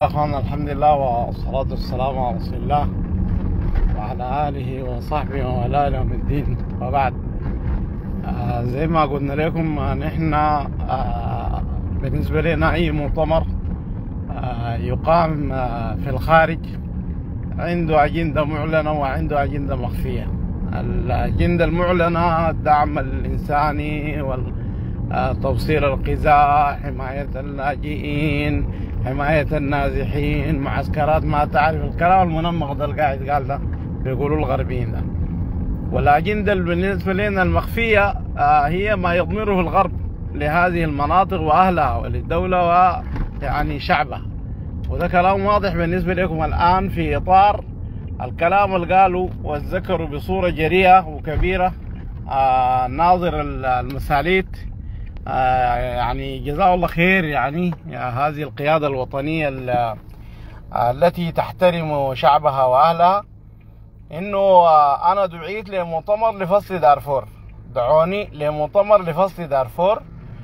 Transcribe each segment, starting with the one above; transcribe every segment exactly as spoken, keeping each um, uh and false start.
أخوانا، الحمد لله والصلاة والسلام على رسول الله وعلى آله وصحبه وعلى آله يوم الدين، وبعد. آه زي ما قلنا لكم، آه نحن آه بالنسبة لنا أي مؤتمر آه يقام آه في الخارج عنده أجندة معلنة وعنده أجندة مخفية. الأجندة المعلنة الدعم الإنساني وتوصيل الغذاء، حماية اللاجئين، حماية النازحين، معسكرات ما تعرف الكلام المنمق ده اللي قاعد قال ده بيقولوا الغربيين ده. والأجندة اللي بالنسبة لنا المخفية آه هي ما يضمره الغرب لهذه المناطق وأهلها وللدولة ويعني شعبها. وده كلام واضح بالنسبة لكم الآن في إطار الكلام اللي قالوا وذكروا بصورة جريئة وكبيرة آه ناظر المساليت، آه يعني جزاه الله خير، يعني هذه القيادة الوطنية التي تحترم شعبها وأهلها. إنه آه أنا دعيت لمؤتمر لفصل دارفور، دعوني لمؤتمر لفصل دارفور،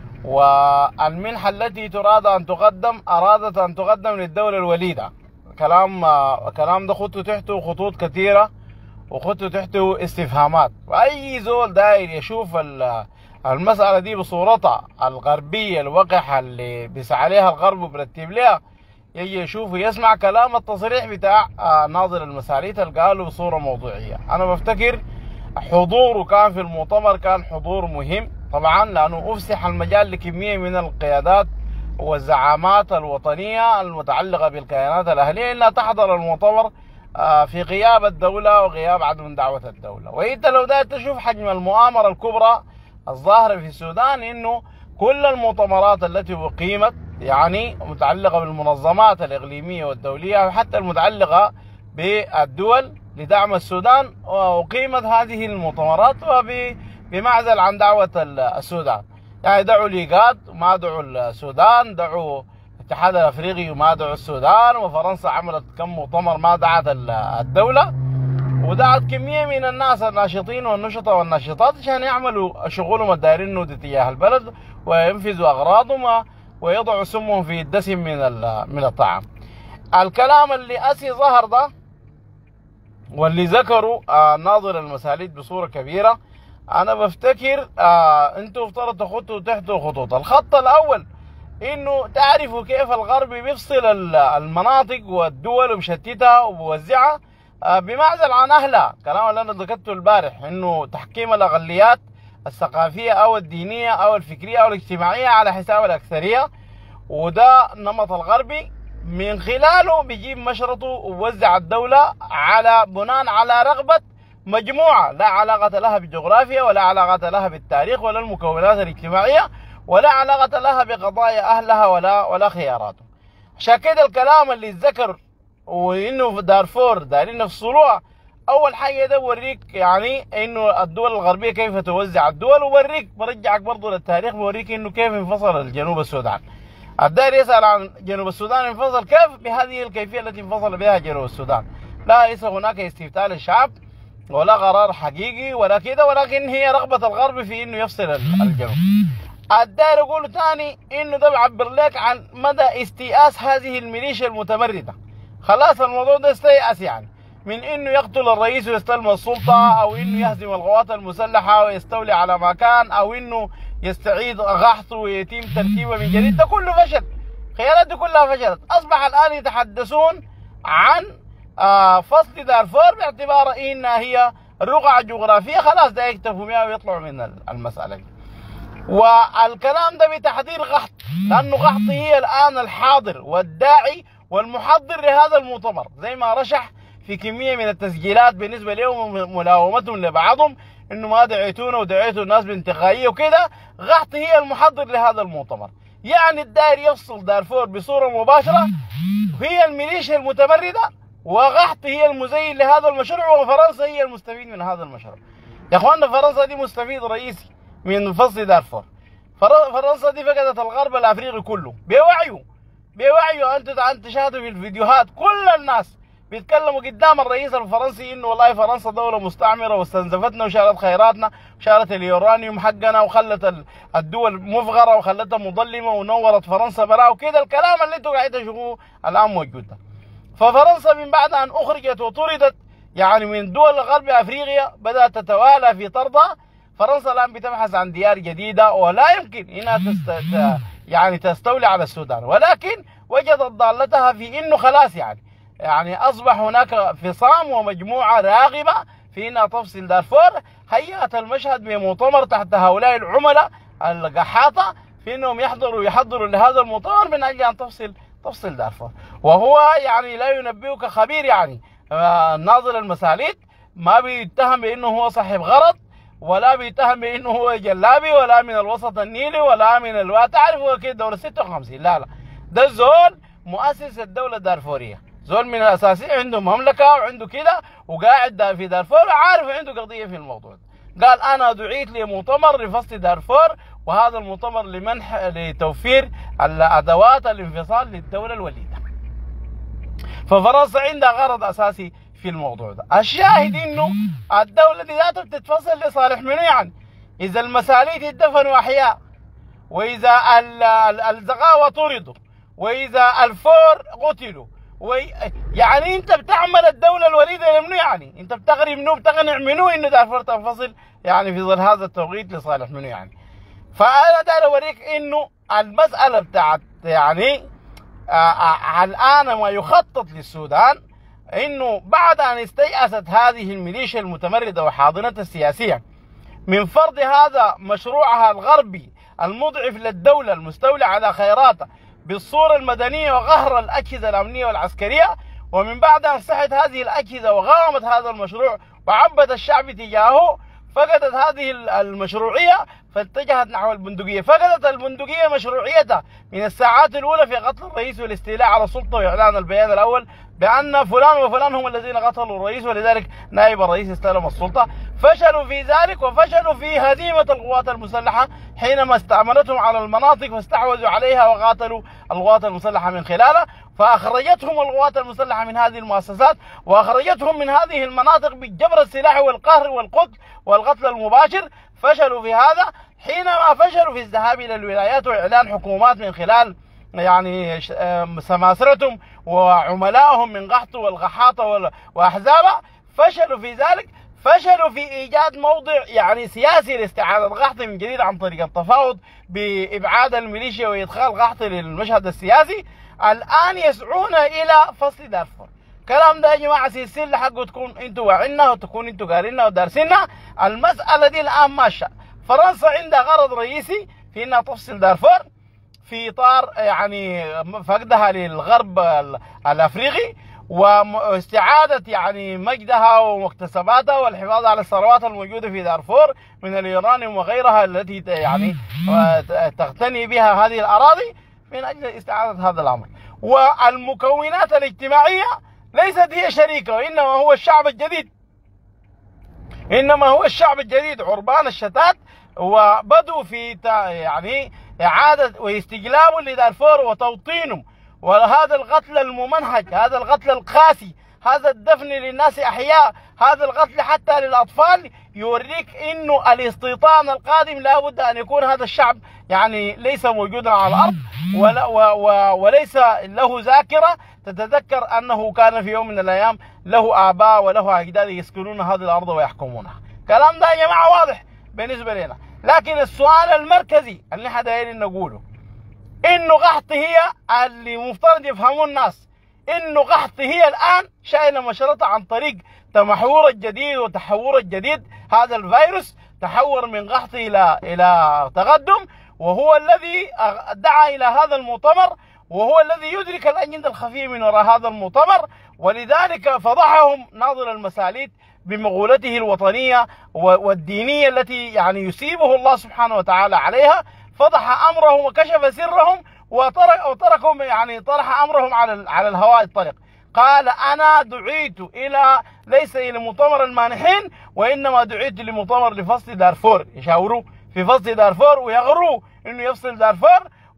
والمنحة التي تراد أن تقدم أرادت أن تقدم للدولة الوليدة. كلام آه كلام ده خطوا تحته خطوط كثيرة وخطوا تحته استفهامات، وأي زول داير يشوف المسألة دي بصورتها الغربية الوقحة اللي بيسعى عليها الغرب وبرتب لها، يجي يشوف ويسمع كلام التصريح بتاع ناظر المساليت اللي قاله بصورة موضوعية. أنا بفتكر حضوره كان في المؤتمر كان حضور مهم طبعا، لأنه أفسح المجال لكمية من القيادات والزعامات الوطنية المتعلقة بالكيانات الأهلية إنها تحضر المؤتمر في غياب الدولة وغياب عدم دعوة الدولة. وإنت لو داير تشوف حجم المؤامرة الكبرى الظاهرة في السودان، إنه كل المؤتمرات التي أقيمت يعني متعلقة بالمنظمات الإقليمية والدولية وحتى المتعلقة بالدول لدعم السودان، وأقيمت هذه المؤتمرات وبمعزل عن دعوة السودان. يعني دعوا الإيجاد ما دعوا السودان، دعوا الاتحاد الأفريقي وما دعوا السودان، وفرنسا عملت كم مؤتمر ما دعت الدولة، ودعت كمية من الناس الناشطين والنشطة والناشطات عشان يعملوا شغلهم الدايرين تجاه البلد وينفذوا أغراضهم ويضعوا سمهم في الدسم من من الطعام. الكلام اللي أسي ظهر ده واللي ذكروا آه ناظر المساليت بصورة كبيرة، أنا بفتكر آه أنتوا افترض تخطوا تحته خطوط. الخط الأول إنه تعرفوا كيف الغرب بيفصل المناطق والدول وبشتتها وبوزعها بمعزل عن أهلها. كلام اللي أنا ذكرته البارح، إنه تحكيم الأقليات الثقافية أو الدينية أو الفكرية أو الاجتماعية على حساب الأكثرية، وده نمط الغربي من خلاله بيجيب مشرطه ووزع الدولة على بناء على رغبة مجموعة لا علاقة لها بالجغرافيا ولا علاقة لها بالتاريخ ولا المكونات الاجتماعية ولا علاقة لها بقضايا أهلها ولا ولا خياراتهم. عشان كده الكلام اللي اتذكر وإنه في دارفور دايرين يفصلوها، أول حاجة ده بوريك يعني إنه الدول الغربية كيف توزع الدول، وبوريك برجعك برضه للتاريخ، بوريك إنه كيف انفصل الجنوب السودان. الداير يسأل عن جنوب السودان انفصل كيف بهذه الكيفية التي انفصل بها جنوب السودان. لا ليس هناك استفتاء للشعب ولا قرار حقيقي ولا كده، ولكن هي رغبة الغرب في إنه يفصل الجنوب. الداير يقول تاني إنه ده بيعبر لك عن مدى استيئاس هذه الميليشيا المتمردة. خلاص الموضوع ده استيأس يعني من إنه يقتل الرئيس ويستلم السلطة، أو إنه يهزم القوات المسلحة ويستولي على مكان، أو إنه يستعيد غحطه ويتم تركيبه من جديد. ده كله فشل، خيارات دي كلها فشلت. أصبح الآن يتحدثون عن آه فصل دارفور باعتبار إنها هي رقعة جغرافية، خلاص ده يكتفوا بها ويطلعوا من المسألة دي. والكلام ده بتحضير غحط، لأنه غحط هي الآن الحاضر والداعي والمحضر لهذا المؤتمر، زي ما رشح في كمية من التسجيلات بالنسبة لهم ملاومتهم لبعضهم إنه ما دعيتونا ودعيتوا الناس بانتقائية وكده. غحط هي المحضر لهذا المؤتمر، يعني الداير يفصل دارفور بصورة مباشرة، هي الميليشيا المتمردة، وغحط هي المزين لهذا المشروع، وفرنسا هي المستفيد من هذا المشروع. يا اخوانا فرنسا دي مستفيد رئيسي من فصل دارفور. فرنسا دي فقدت الغرب الافريقي كله بوعيه بوعيه. انت انت شاهدوا في الفيديوهات كل الناس بيتكلموا قدام الرئيس الفرنسي انه والله فرنسا دوله مستعمره واستنزفتنا وشالت خيراتنا وشالت اليورانيوم حقنا وخلت الدول مفغره وخلتها مظلمه ونورت فرنسا براء وكده الكلام اللي انتوا قاعدين تشوفوه الان موجود ده. ففرنسا من بعد ان اخرجت وطردت يعني من دول غرب افريقيا بدات تتوالى في طردها. فرنسا الان بتبحث عن ديار جديده ولا يمكن انها تست... يعني تستولي على السودان، ولكن وجدت ضالتها في انه خلاص يعني يعني اصبح هناك فصام ومجموعه راغبه في انها تفصل دارفور. هيأت المشهد بمؤتمر تحت هؤلاء العملاء القحاطه في انهم يحضروا يحضروا لهذا المؤتمر من اجل ان تفصل تفصل دارفور. وهو يعني لا ينبئك خبير يعني ناظر المساليد ما بيتهم بانه هو صاحب غرض ولا بيتهم بانه هو جلابي ولا من الوسط النيلي ولا من الوا تعرف هو كده دوله ستة وخمسين. لا لا، ده زول مؤسس الدوله الدارفوريه، زول من الاساسيين، عنده مملكه وعنده كده وقاعد في دارفور وعارف عنده قضيه في الموضوع ده. قال انا دعيت لمؤتمر لفصل دارفور وهذا المؤتمر لمنح لتوفير الادوات الانفصال للدوله الوليده. ففرنسا عندها غرض اساسي في الموضوع ده. الشاهد انه الدوله دي ذاتها بتتفصل لصالح منو يعني؟ اذا المساليد اتدفنوا احياء، واذا الزغاوه طردوا، واذا الفور قتلوا، وي... يعني انت بتعمل الدوله الوليده لمنو يعني؟ انت بتغري منو بتقنع منو انه دارفور تنفصل يعني في ظل هذا التوقيت لصالح منو يعني؟ فانا داير اوريك انه المساله بتاعت يعني آه الان ما يخطط للسودان انه بعد ان استيأست هذه الميليشيا المتمرده وحاضنتها السياسيه من فرض هذا مشروعها الغربي المضعف للدوله المستولى على خيراتها بالصوره المدنيه وقهر الاجهزه الامنيه والعسكريه، ومن بعد ان صحت هذه الاجهزه وغامت هذا المشروع وعبت الشعب تجاهه، فقدت هذه المشروعيه فاتجهت نحو البندقيه. فقدت البندقيه مشروعيتها من الساعات الاولى في قتل الرئيس والاستيلاء على السلطه واعلان البيان الاول بان فلان وفلان هم الذين قتلوا الرئيس ولذلك نائب الرئيس استلم السلطه. فشلوا في ذلك وفشلوا في هزيمه القوات المسلحه حينما استعملتهم على المناطق واستحوذوا عليها وقاتلوا القوات المسلحه من خلالها، فاخرجتهم القوات المسلحه من هذه المؤسسات واخرجتهم من هذه المناطق بالجبر السلاحي والقهر والقتل والقتل المباشر. فشلوا في هذا حينما فشلوا في الذهاب الى الولايات واعلان حكومات من خلال يعني سماسرتهم وعملائهم من قحط والقحاطه واحزابها. فشلوا في ذلك، فشلوا في ايجاد موضع يعني سياسي لاستعاده قحط من جديد عن طريق التفاوض بابعاد الميليشيا وادخال قحط للمشهد السياسي. الان يسعون الى فصل دارفور. الكلام ده يا جماعه سلسله حقه تكون انتوا واعينا وتكون انتوا قارينا ودارسينها. المساله دي الان ماشيه. فرنسا عندها غرض رئيسي في انها تفصل دارفور في اطار يعني فقدها للغرب الافريقي واستعاده يعني مجدها ومكتسباتها والحفاظ على الثروات الموجوده في دارفور من اليورانيوم وغيرها التي يعني تغتني بها هذه الاراضي من اجل استعاده هذا الامر. والمكونات الاجتماعيه ليست هي شريكه وانما هو الشعب الجديد، انما هو الشعب الجديد عربان الشتات، وبدوا في يعني اعاده واستجلاب لدارفور وتوطينه. وهذا القتل الممنهج، هذا القتل القاسي، هذا الدفن للناس احياء، هذا القتل حتى للاطفال يوريك انه الاستيطان القادم لابد ان يكون هذا الشعب يعني ليس موجودا على الارض ولا وليس له ذاكره تتذكر انه كان في يوم من الايام له اباء وله اجداد يسكنون هذه الارض ويحكمونها. الكلام ده يا جماعه واضح بالنسبه لنا، لكن السؤال المركزي اللي احنا دايرين نقوله انه قحط هي اللي مفترض يفهموه الناس انه قحط هي الان شايله مشرطه عن طريق تمحور الجديد وتحور الجديد. هذا الفيروس تحور من قحط الى الى تقدم، وهو الذي دعا الى هذا المؤتمر، وهو الذي يدرك الاجنده الخفيه من وراء هذا المؤتمر. ولذلك فضحهم ناظر المساليد بمغولته الوطنيه والدينيه التي يعني يسيبه الله سبحانه وتعالى عليها. فضح امرهم وكشف سرهم وترك وتركهم يعني طرح امرهم على على الهواء الطلق. قال انا دعيت الى ليس الى مؤتمر المانحين وانما دعيت لمؤتمر لفصل دارفور، يشاوروا في فصل دارفور ويغروا انه يفصل دارفور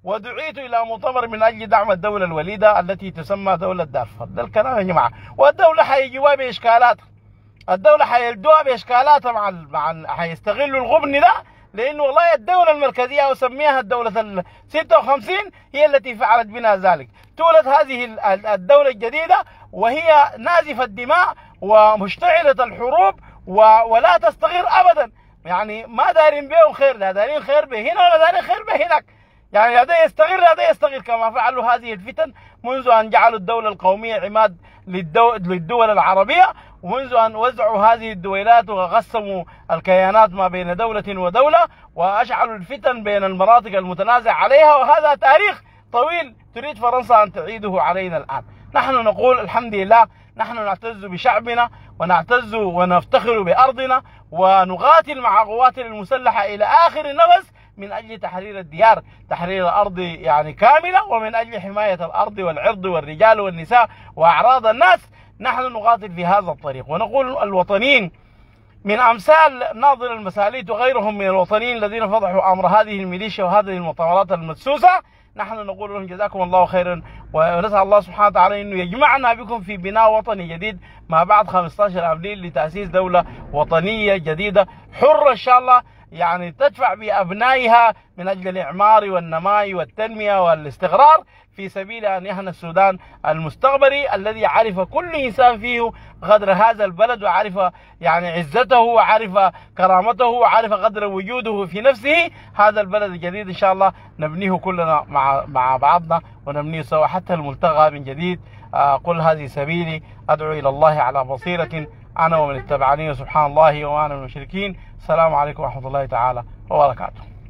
ودعيت إلى مؤتمر من أجل دعم الدولة الوليدة التي تسمى دولة دارفور. ده الكلام يا جماعة. والدولة حيجيبوها بإشكالاتها، الدولة حيلدوها بإشكالاتها مع ال... مع ال... حيستغلوا الغبن ده، لأنه والله الدولة المركزية وسميها الدولة ال ستة وخمسين هي التي فعلت بنا ذلك. تولد هذه الدولة الجديدة وهي نازفة الدماء ومشتعلة الحروب و... ولا تستغير أبدا. يعني ما دارين بهم خير، لا دارين خير به هنا ولا دارين خير به هناك. يعني هذا يستغير هذا يستغير كما فعلوا هذه الفتن منذ أن جعلوا الدولة القومية عماد للدو... للدول العربية، ومنذ أن وزعوا هذه الدويلات وقسموا الكيانات ما بين دولة ودولة وأشعلوا الفتن بين المناطق المتنازع عليها. وهذا تاريخ طويل تريد فرنسا أن تعيده علينا الآن. نحن نقول الحمد لله، نحن نعتز بشعبنا ونعتز ونفتخر بأرضنا ونقاتل مع قواتنا المسلحة إلى آخر نفس من أجل تحرير الديار، تحرير الأرض يعني كاملة، ومن أجل حماية الأرض والعرض والرجال والنساء وأعراض الناس. نحن نقاتل في هذا الطريق، ونقول الوطنيين من أمثال ناظر المساليت وغيرهم من الوطنيين الذين فضحوا أمر هذه الميليشيا وهذه المؤتمرات المدسوسة، نحن نقول لهم جزاكم الله خيرا، ونسأل الله سبحانه وتعالى أنه يجمعنا بكم في بناء وطني جديد ما بعد خمسة عشر أبريل لتأسيس دولة وطنية جديدة حرة إن شاء الله، يعني تدفع بأبنائها من أجل الإعمار والنماء والتنمية والاستقرار في سبيل أن يهنى السودان المستقبلي الذي عرف كل إنسان فيه قدر هذا البلد، وعرف يعني عزته وعرف كرامته وعرف قدر وجوده في نفسه. هذا البلد الجديد إن شاء الله نبنيه كلنا مع مع بعضنا ونبنيه سوا حتى الملتقى من جديد. قل هذه سبيلي أدعو إلى الله على بصيرة أنا ومن اتبعني، سبحان الله وأنا من المشركين. السلام عليكم ورحمة الله تعالى وبركاته.